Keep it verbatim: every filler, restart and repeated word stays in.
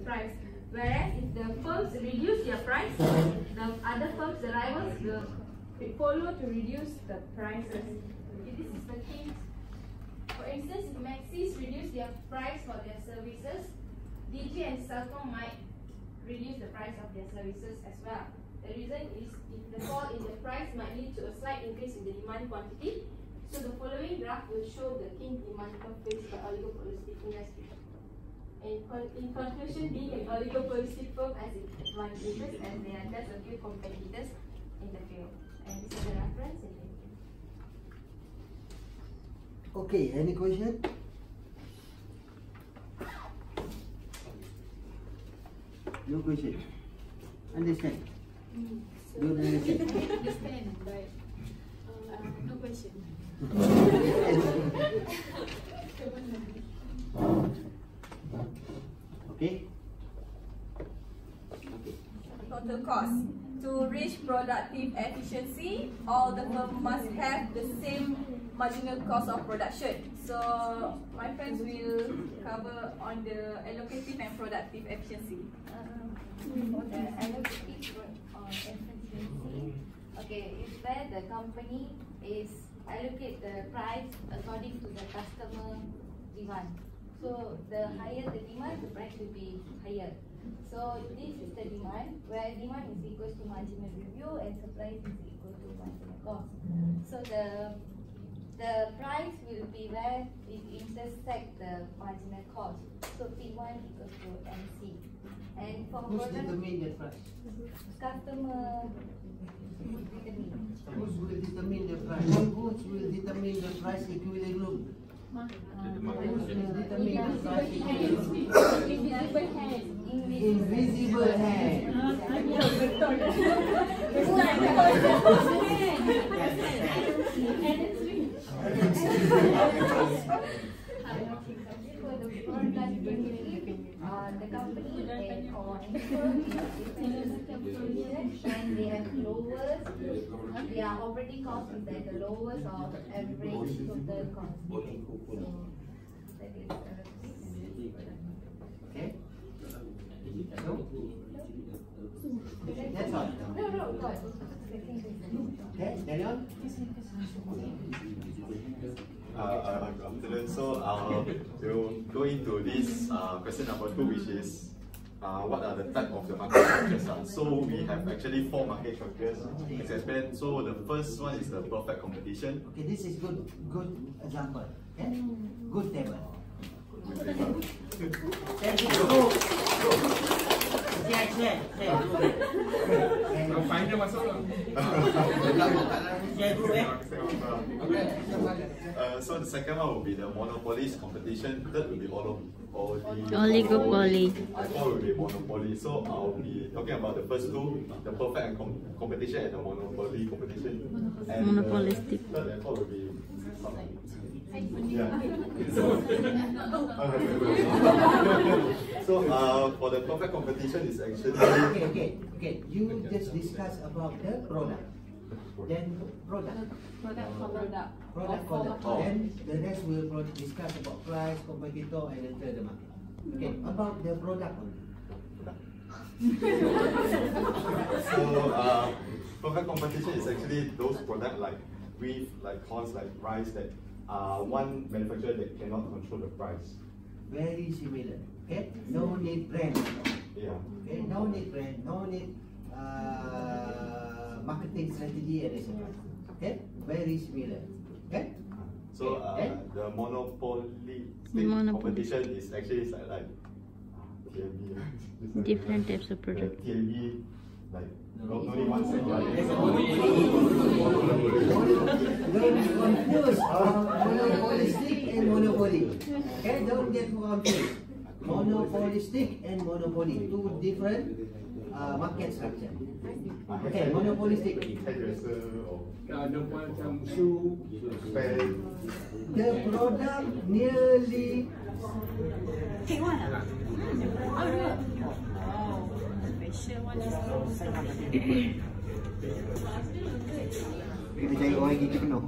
price. Whereas if the firms reduce their price, the other firms, the rivals, will follow to reduce the prices. Okay, this is the case. For instance, if Maxis reduce their price for their services, D J and Celcom might reduce the price of their services as well. The reason is if the fall in the price might lead to a slight increase in the demand quantity. So the following graph will show the key demand curve faced by oligopolistic industry. In, con in conclusion, being an oligopolistic firm has its advantages as there are just a few competitors in the field. And this is the reference. And thank you. Okay, any question? No question. Understand? Mm, so Don't understand. I understand, but uh, no question. Okay. Okay. Total cost. To reach productive efficiency, all the firm must have the same marginal cost of production. So my friends will cover on the allocative and productive efficiency. Um, for the allocative or efficiency, okay, is where the company is allocate the price according to the customer demand. So the higher the demand, the price will be higher. So this is the demand, where demand is equal to marginal review and supply is equal to marginal cost. So the the price will be where it intersect the marginal cost. So P one equals to M C. And for Who's product, determine the price? customer would determine. Who's will determine the price? Who's will determine the price equilibrium? Who's will determine the price equilibrium? Invisible hand. Invisible hand. For the product uh, the company and or firm is and they have lowest, their operating cost is at the lowest of average total cost. So that is Okay. So, that's all. no no God. Okay, carry on. Uh, uh, good afternoon. So uh, we'll go into this uh, question number two, which is uh, what are the type of the market structures are. So we have actually four market structures as explained. So the first one is the perfect competition. Okay, this is good, good example. Okay, good table. Thank you. Go, go. Share, share, share. Ang final masuk lah. Share group, eh? Uh, so the second one will be the monopolist competition. Third will be oligopoly. Oligopoly. The fourth will be monopoly. So I'll be talking about the first two, the perfect and com competition and the monopoly competition. And Monopolistic. The third and fourth will be yeah. So uh, for the perfect competition is actually Okay, okay, okay. You just discuss about the product. Then product. Product for product. Product, product. Oh. Then the rest will pro- discuss about price, competitor, and enter the market. Okay, about the product only. so uh, perfect competition is actually those products like wheat, like corn, like rice that uh, one manufacturer that cannot control the price. Very similar. Okay, no need brand. Yeah. Okay, no need brand, no need uh, marketing strategy and et cetera. Okay, very similar. Okay. So uh, Okay. the monopoly Monopoly. competition is actually like, like T M B. Different types of product. T M B, like no, only one set. Don't be confused. Monopolistic and monopoly. Okay, don't get confused. Monopolistic and monopoly, two different uh, market structure. Okay, monopolistic. Hairdresser or Ada macam shoe, pen. The product nearly. Take one. Oh, no. Wow. Special one is Kita cari orang kita penuh.